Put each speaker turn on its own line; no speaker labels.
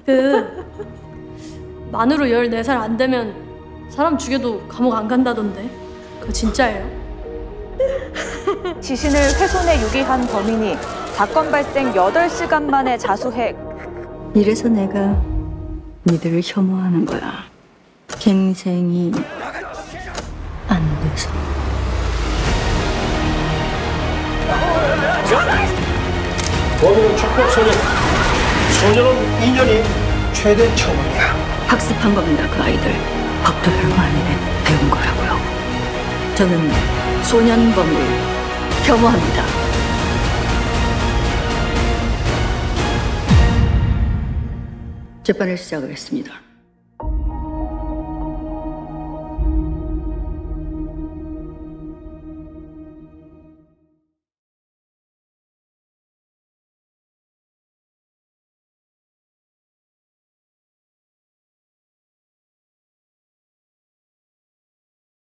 만으로 14살 안 되면 사람 죽여도 감옥 안 간다던데. 그거 진짜예요?
지신을 훼손해 유기한 범인이 사건 발생 8시간 만에 자수해.
이래서 내가 니들을 혐오하는 거야. 갱생이 안 돼서.
범인은 촉법소년. 소년은 2년이 최대 처벌이야.
학습한 겁니다, 그 아이들. 법도 별거 아니네 배운 거라고요. 저는 소년범을 혐오합니다. 재판을 시작을 했습니다.